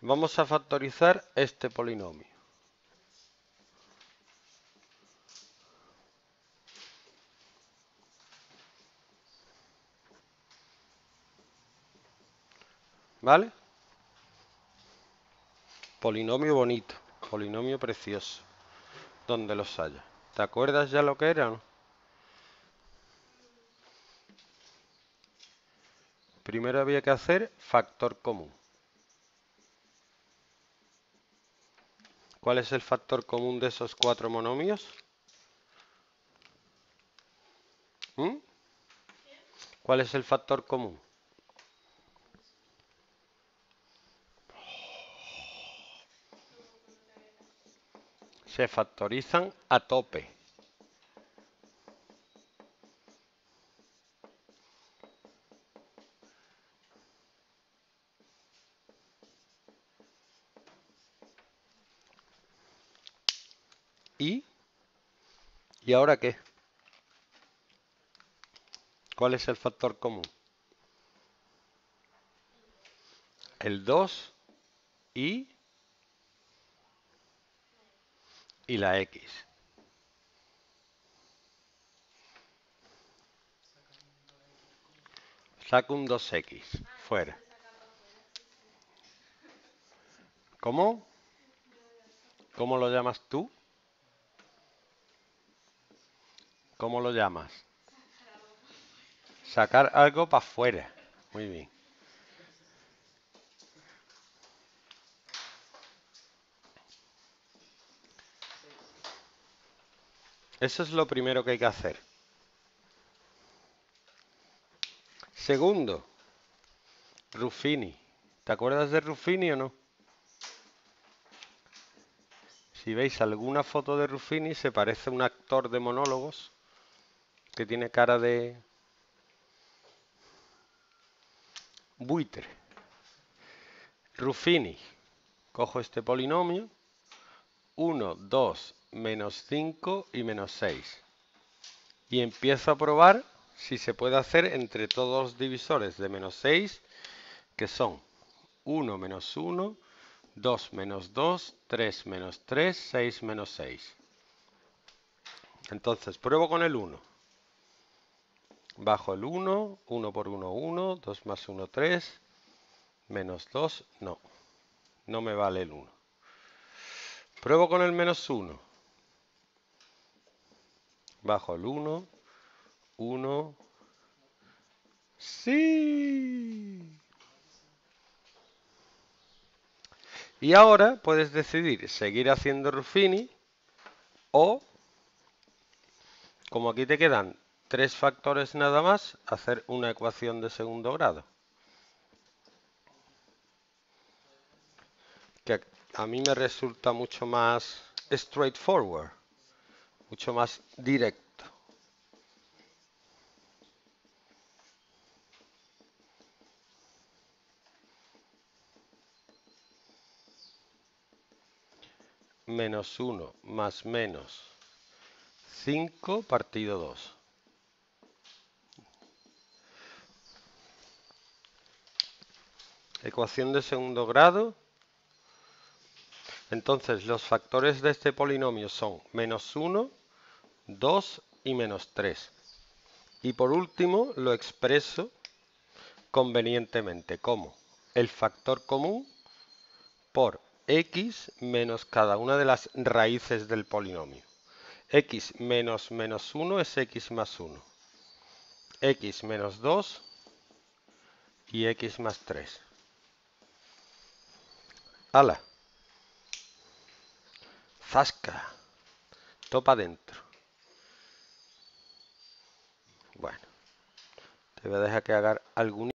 Vamos a factorizar este polinomio. ¿Vale? Polinomio bonito, polinomio precioso, donde los haya. ¿Te acuerdas ya lo que era, no? Primero había que hacer factor común. ¿Cuál es el factor común de esos cuatro monomios? ¿Mm? ¿Cuál es el factor común? Se factorizan a tope. ¿Y ahora qué? ¿Cuál es el factor común? El 2 y la x. Saco un 2x fuera. ¿Cómo? ¿Cómo lo llamas tú? ¿Cómo lo llamas? Sacar algo para afuera. Muy bien. Eso es lo primero que hay que hacer. Segundo, Ruffini. ¿Te acuerdas de Ruffini o no? Si veis alguna foto de Ruffini, se parece a un actor de monólogos que tiene cara de buitre. Ruffini. Cojo este polinomio. 1, 2, menos 5 y menos 6. Y empiezo a probar si se puede hacer entre todos los divisores de menos 6, que son 1 menos 1, 2 menos 2, 3 menos 3, 6 menos 6. Entonces, pruebo con el 1. Bajo el 1, 1 por 1, 1, 2 más 1, 3, menos 2, no me vale el 1. Pruebo con el menos 1. Bajo el 1, 1, sí. Y ahora puedes decidir seguir haciendo Ruffini o, como aquí te quedan 3 factores nada más, hacer una ecuación de segundo grado. Que a mí me resulta mucho más straightforward, mucho más directo. Menos 1 más menos 5 partido 2. Ecuación de segundo grado. Entonces los factores de este polinomio son menos 1, 2 y menos 3. Y por último lo expreso convenientemente como el factor común por x menos cada una de las raíces del polinomio. X menos menos 1 es x más 1. X menos 2 y x más 3. ¡Hala! ¡Zasca! Topa adentro. Bueno, te voy a dejar que haga algún